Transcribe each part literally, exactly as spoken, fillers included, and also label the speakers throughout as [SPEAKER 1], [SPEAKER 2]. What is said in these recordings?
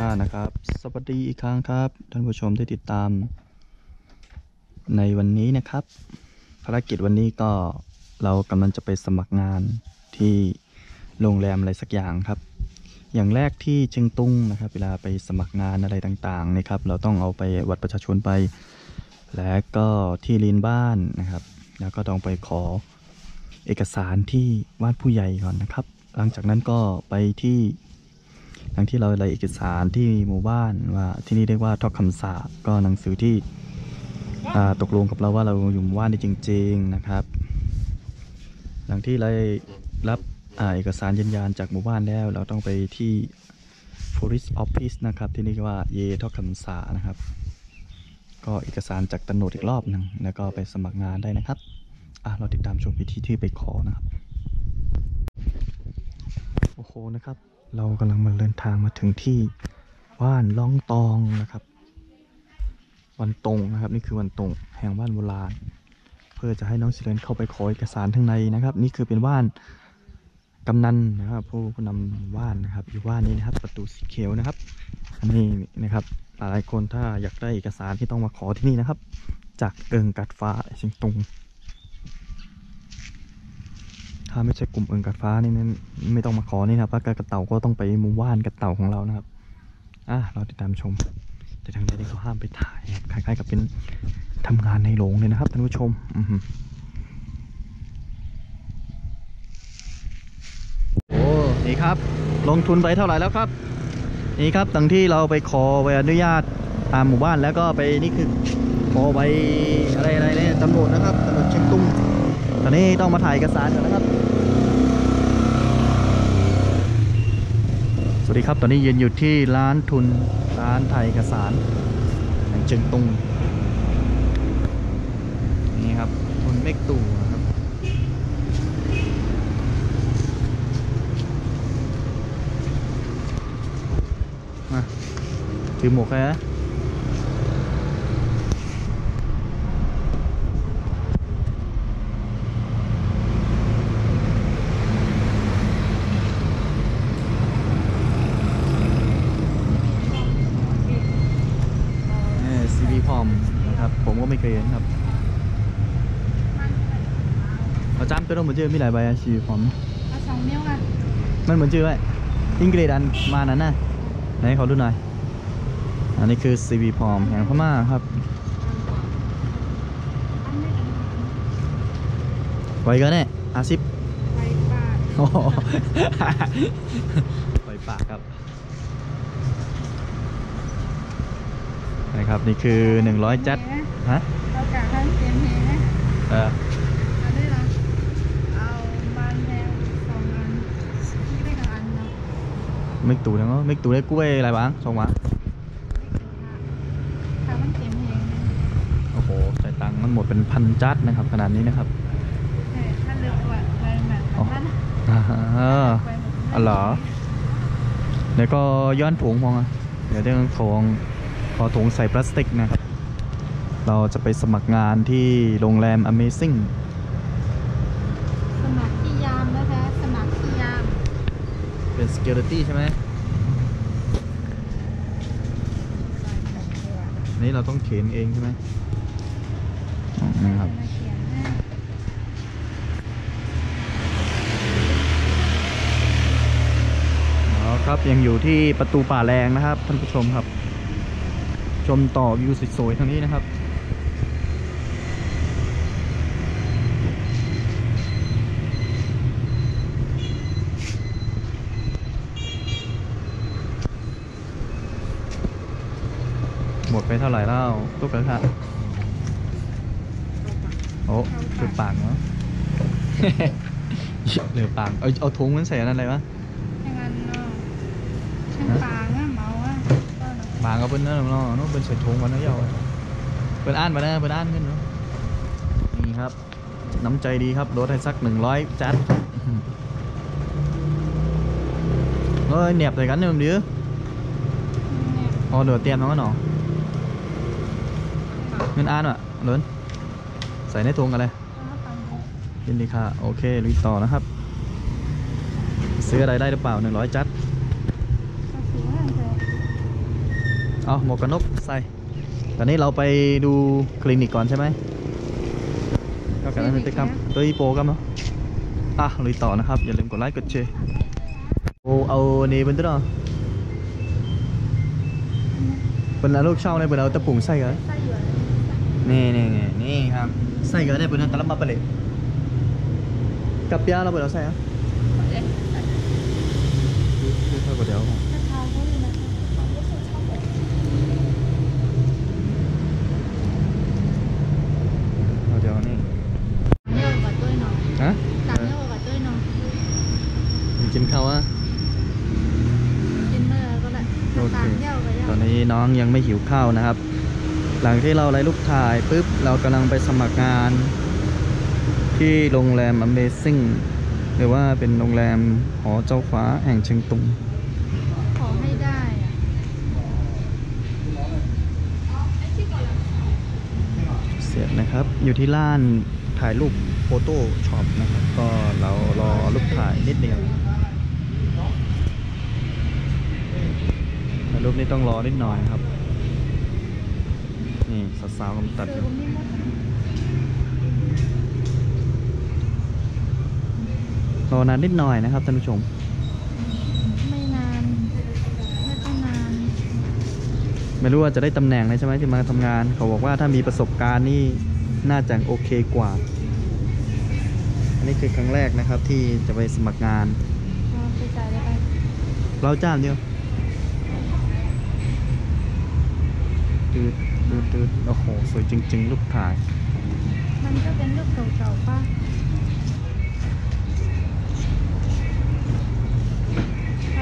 [SPEAKER 1] นะครับสวัสดีอีกครั้งครับท่านผู้ชมที่ติดตามในวันนี้นะครับภารกิจวันนี้ก็เรากำลังจะไปสมัครงานที่โรงแรมอะไรสักอย่างครับอย่างแรกที่เชียงตุงนะครับเวลาไปสมัครงานอะไรต่างๆนะครับเราต้องเอาไปบัตรประชาชนไปและก็ที่ลีนบ้านนะครับแล้วก็ต้องไปขอเอกสารที่บ้านผู้ใหญ่ก่อนนะครับหลังจากนั้นก็ไปที่ทั้งที่เรารายเอกสารที่หมู่บ้านว่าที่นี่เรียกว่าทอกคำสาบก็หนังสือที่ตกลงกับเราว่าเราอยู่หมู่บ้านได้จริงๆนะครับหลังที่เรารับเอกสารยืนยันจากหมู่บ้านแล้วเราต้องไปที่ Forest Office นะครับที่นี่ว่าเยทอกคำสานะครับก็เอกสารจากตำรวจอีกรอบหนึ่งแล้วก็ไปสมัครงานได้นะครับอ่ะเราติดตามชมวิธีที่ไปขอนะครับโอ้โหนะครับเรากำลังมาเดินทางมาถึงที่บ้านล่องตองนะครับวันตรงนะครับนี่คือวันตรงแห่งบ้านโบราณเพื่อจะให้น้องสิเลนเข้าไปขอเอกสารข้างในนะครับนี่คือเป็นบ้านกำนันนะครับผู้ผู้นำบ้านนะครับอยู่บ้านนี้นะครับประตูสีเขียวนะครับอันนี้นะครับหลายคนถ้าอยากได้เอกสารที่ต้องมาขอที่นี่นะครับจากเอิงกัดฟ้าเชียงตุงถ้าไม่ใช่กลุ่มเอิงกัดฟ้านี่ไม่ต้องมาขอนี่นะครับปากกระเต่าก็ต้องไปหมู่บ้านกระเต่าของเรานะครับอ่ะเราติดตามชมแต่ทางใดที่เขาห้ามไปถ่ายคล้ายๆกับเป็นทำงานในโรงเลยนะครับท่านผู้ชมอืโอ้นี่ครับลงทุนไปเท่าไหร่แล้วครับนี่ครับตั้งที่เราไปขอใบอนุญาตตามหมู่บ้านแล้วก็ไปนี่คือขอใบอะไรอะไรเนี่ยตำรวจนะครับตำรวจเชียงตุงตอนนี้ต้องมาถ่ายเอกสารกันนะครับสวัสดีครับตอนนี้ยืนอยู่ที่ร้านทุนร้านถ่ายเอกสารแห่งเชียงตุงนี่ครับทุนเมกตู่นะครับมาถือหมวกแค่นะครับผมก็ไม่เคยเห็นครับเราจำตัวต้องเหมือนชื่อมีหลายใบอะชีฟอมสองนิ้วกันมันเหมือนชื่อไว้อังกฤษอันมานั้นนะไหนขอดูหน่อยอันนี้คือ ซี วี พร้อมแห่งพม่าครับไว้กันแน่อาซิปไว้ปากโอ้ไว้ปากครับนะครับนี่คือหนึ่งร้อยจัดฮะเรากะทั้งเตรียมแหงเออเอาได้ละเอาบานแพงสองอันที่ได้กับอันเนาะไม่ตู่นะเนาะไม่ตู่ได้กล้วยอะไรบ้างสองวะทำมันเตรียมแหงโอ้โหจ่ายตังค์มันหมดเป็นพันจัดนะครับขนาดนี้นะครับถ้าเลือกว่าอะไรแบบนั้นอ่าอ๋อเหรอเดี๋ยวก็ย้อนผงมองอ่ะเดี๋ยวเรื่องของขอถุงใส่พลาสติกนะครับเราจะไปสมัครงานที่โรงแรม Amazing
[SPEAKER 2] สมัครที่ยามนะคะสมัครที่ยาม
[SPEAKER 1] เป็น security ใช่ไหมนี่เราต้องเขียนเองใช่ไหมนะครับอ๋อครับยังอยู่ที่ประตูป่าแรงนะครับท่านผู้ชมครับชมต่อวิวสวยๆทางนี้นะครับหมดไปเท่าไหร่แล้วตุ๊กตาโอ้จุดปากเนาะเหลือปากเอาเอาถุงมันใส่อะไรวะ
[SPEAKER 2] อย่างนั้นเนาะช่างปางอะเมาอะ
[SPEAKER 1] ปางก็เป็นนั่นเนาะนู้นเป็นใส่ถุงมันนะเยาเป็นอ่านมาได้เป็นอ่านขึ้นเนาะนี่ครับน้ำใจดีครับลดให้สักหนึ่งร้อยจัดเฮ้ยเหน็บใส่กันเนี่ยมันดีพอเดือดเตรียมน้องกันหนอเงินอ่านอ่ะล้นใส่ในถุงกันเลยยินดีค่ะโอเคลุยต่อนะครับซื้ออะไรได้หรือเปล่าหนึ่งร้อยจัดเอาหมวกกันน็อกใส่ตอนนี้เราไปดูคลินิกก่อนใช่ไหมก็กันนั้นเป็นครับตัวอีโปกันเนาะอ่ะลุยต่อนะครับอย่าลืมกดไลค์กดแชร์โอ้เอานี่เป็นตัวเนาะเป็นลูกเช่าในเป็นเอาตะปุ่งใส่กัน
[SPEAKER 2] ไส้หยวน
[SPEAKER 1] นี่นี่นี่นี่ครับใส่กันได้เป็นตะลับมาไปเลยกับยาเราเป็นเอาใส่อะคือเท่ากับเดียว
[SPEAKER 2] ถ้าเท้าเขาดีนะคะ
[SPEAKER 1] เอาเดียวนี่
[SPEAKER 2] เยอะกว่าด้วยเนาะ
[SPEAKER 1] ฮะ
[SPEAKER 2] ต่างเยอะกว่าด้วยเนาะ
[SPEAKER 1] ผมกินข้าวอะ
[SPEAKER 2] กินเมื่อก็ได้
[SPEAKER 1] โอเค
[SPEAKER 2] ต่างเยอะกว่าเย
[SPEAKER 1] ตอ
[SPEAKER 2] อะ
[SPEAKER 1] นนี้น้องยังไม่หิวข้าวนะครับ หลังที่เราไลฟ์ลูกถ่ายปุ๊บเรากำลังไปสมัครงาน ที่โรงแรม Amazing หรือว่าเป็นโรงแรมหอเจ้าฟ้าแห่งเชียงตุง
[SPEAKER 2] ขอให้ได้อะ
[SPEAKER 1] เสร็จนะครับ อยู่ที่ร้านถ่ายรูปโฟโต้ช็อปนะครับ ก็เรารอรูปถ่ายนิดเดียวถ่ายรูปนี่ต้องรอนิดหน่อยครับ นี่สาวๆกำลังตัด
[SPEAKER 2] เจ
[SPEAKER 1] อ
[SPEAKER 2] อยู่ ผมนี่มด
[SPEAKER 1] รอนานนิดหน่อยนะครับท่านผู้ชม
[SPEAKER 2] ไม่นานไม่ต้องนาน
[SPEAKER 1] ไม่รู้ว่าจะได้ตำแหน่งเลยใช่ไหมที่มาทำงาน เขาบอกว่าถ้ามีประสบการณ์นี่น่าจะโอเคกว่า อันนี้คือครั้งแรกนะครับที่จะไปสมัครงาน
[SPEAKER 2] เอาไปจ่ายได้ไป
[SPEAKER 1] เราจ้างเดียวตืดตืดตืดโอ้โหสวยจริงๆ รูปถ่าย
[SPEAKER 2] มันก็เป็นรูปเก่าๆป่ะใช่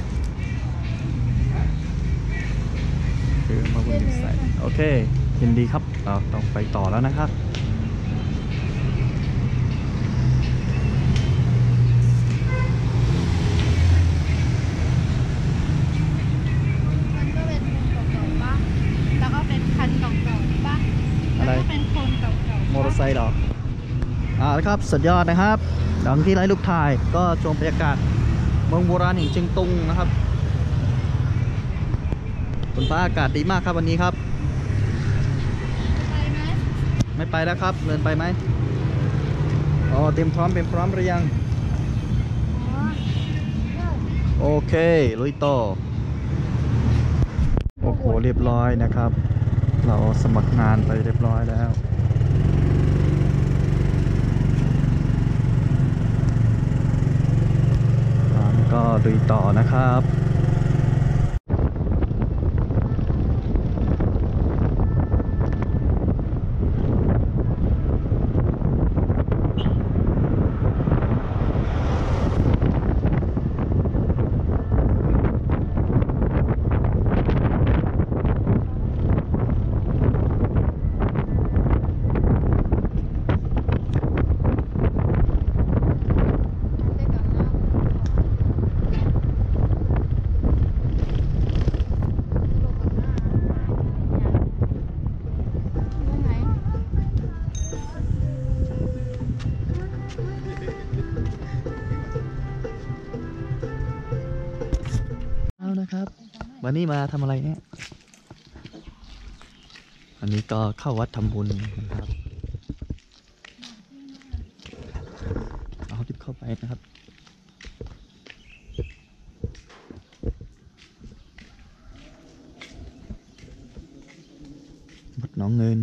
[SPEAKER 1] คือมาบนใส่โอเคยินดีครับ เราต้องไปต่อแล้วนะครับ
[SPEAKER 2] มันก็เป็นคนเก่าๆป่ะแล้วก็เป็นคันเก่าๆป่ะ
[SPEAKER 1] อะไร
[SPEAKER 2] แล้วก็เป็นคนเก่าๆ
[SPEAKER 1] มอเตอร์ไซค์เหรออ่าแล้วครับสุดยอดนะครับหลังที่ไลฟ์ลูกถ่ายก็ชมบรรยากาศเมืองโบราณแห่งเชียงตุงนะครับฝนฟ้าอากาศดีมากครับวันนี้ครับ
[SPEAKER 2] ไปไหม
[SPEAKER 1] ไม่ไปแล้วครับเดินไปไหมอ๋อเตรียมพร้อมเป็นพร้อมหรือยัง
[SPEAKER 2] อ๋อเออ
[SPEAKER 1] โอเคลุยต่อโอ้โหเรียบร้อยนะครับ เราสมัครงานไปเรียบร้อยแล้วอ่าก็ลุยต่อนะครับ
[SPEAKER 2] ได้ก่อนนะโลกก่อนนะว่าไง
[SPEAKER 1] เอานะครับ วันนี้มาทำอะไรเนี่ยอันนี้ก็เข้าวัดทำบุญนะครับเอาทิปเข้าไปนะครับ วัดหนองเงิน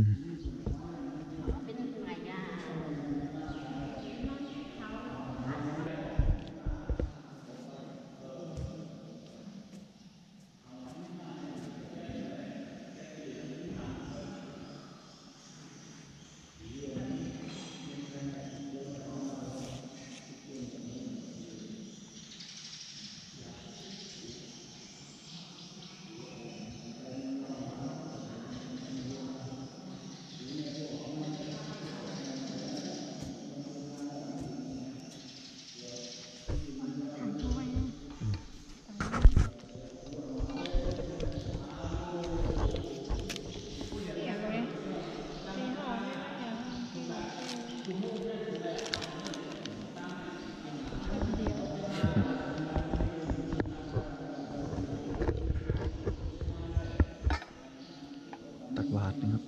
[SPEAKER 1] าทนะครับ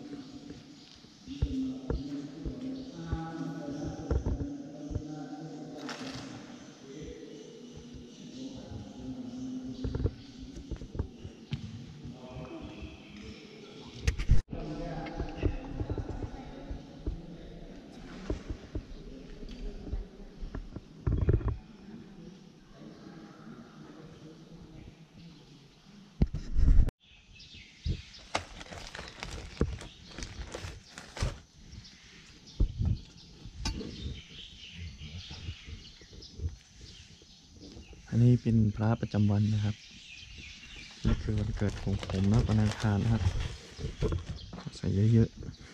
[SPEAKER 1] อันนี้เป็นพระประจำวันนะครับนี่คือวันเกิดของผมนะวันอังคารนะครับใส่เยอะ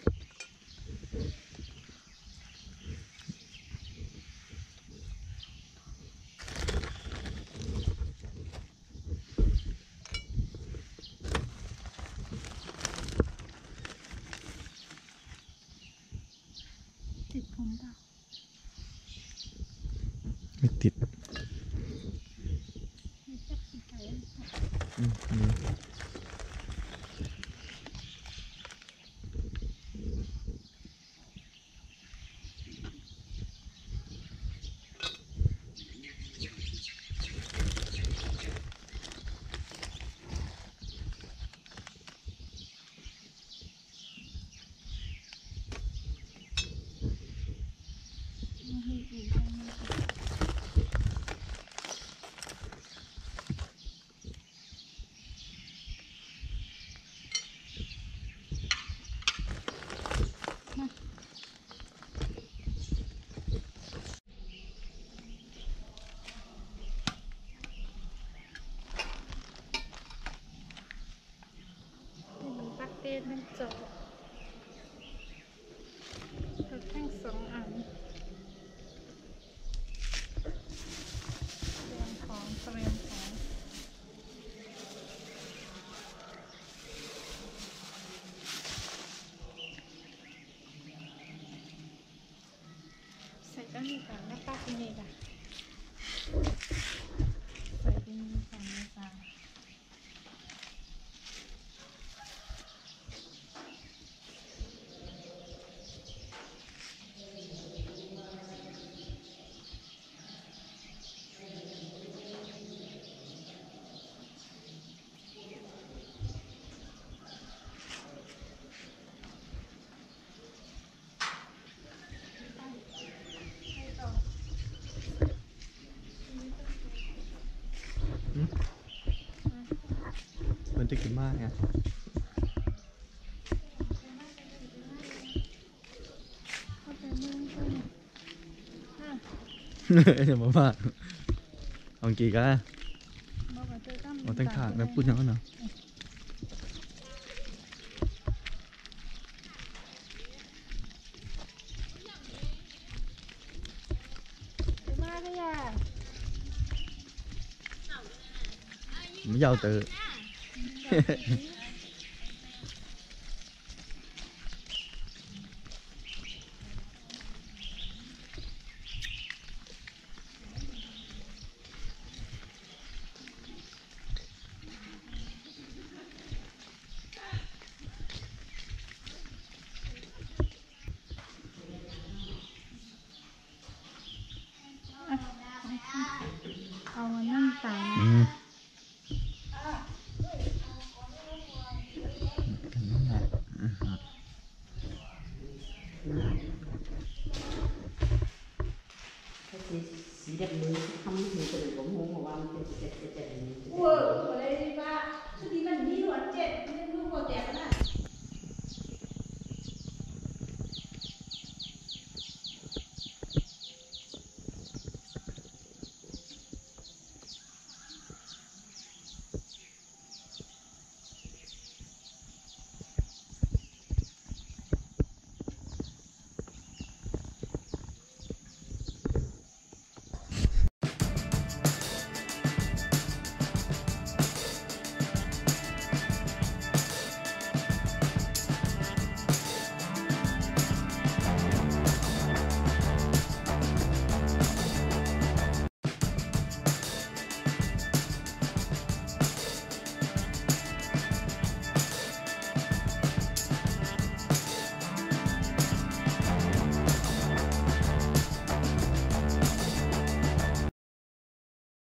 [SPEAKER 1] ๆ
[SPEAKER 2] ติดผมเปล่า
[SPEAKER 1] ไม่ติด
[SPEAKER 2] ไม่จับติดไก่
[SPEAKER 1] อืมอันนี้
[SPEAKER 2] เป็นปักเต้นเป็นโจแล้วทั้งสองอันเตรียมของเตรียมของใส่ต้นนี้ก่อนแล้วปักที่นี่ก่อนใส่ที่นี่ก่อนนะจ๊ะให้ต่อ
[SPEAKER 1] มันจะกินมากไง
[SPEAKER 2] เข้าไปเมืองต้นอ่ะ
[SPEAKER 1] เดี๋ยวมาบ้าเอากี่กัน
[SPEAKER 2] บอกว่าเจอตั้ม
[SPEAKER 1] เอาตั้งขางแล้วพูดยังไงเนาะ
[SPEAKER 2] เจอมาได้ยา
[SPEAKER 1] ไม่ยาวเตอ
[SPEAKER 2] เอามานั่งตา
[SPEAKER 1] อืมกันนั่นแหละอืมครับ
[SPEAKER 3] สีสีดำมือทำมือจะเป็นผมหัวว่ามันเป็นเจ็ดเจ็ดเจ็ด